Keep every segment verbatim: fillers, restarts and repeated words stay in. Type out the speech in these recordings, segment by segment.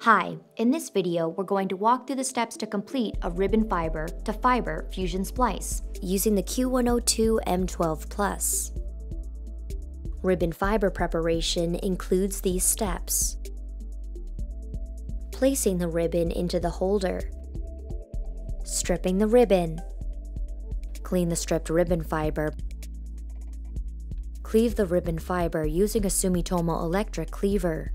Hi, in this video, we're going to walk through the steps to complete a ribbon fiber to fiber fusion splice using the Q one oh two M twelve plus. Ribbon fiber preparation includes these steps: placing the ribbon into the holder, stripping the ribbon, clean the stripped ribbon fiber, cleave the ribbon fiber using a Sumitomo electric cleaver.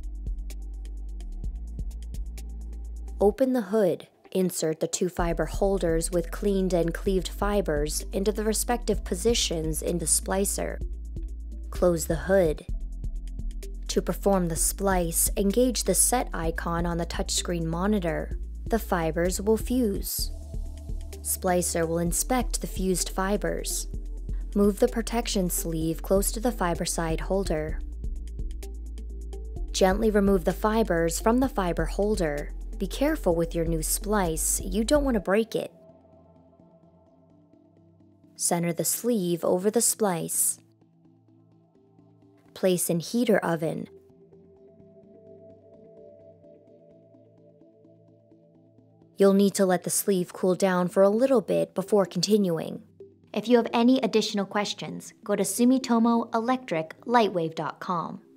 Open the hood, insert the two fiber holders with cleaned and cleaved fibers into the respective positions in the splicer. Close the hood. To perform the splice, engage the set icon on the touchscreen monitor. The fibers will fuse. Splicer will inspect the fused fibers. Move the protection sleeve close to the fiber side holder. Gently remove the fibers from the fiber holder. Be careful with your new splice, you don't want to break it. Center the sleeve over the splice. Place in heater oven. You'll need to let the sleeve cool down for a little bit before continuing. If you have any additional questions, go to Sumitomo Electric Lightwave dot com.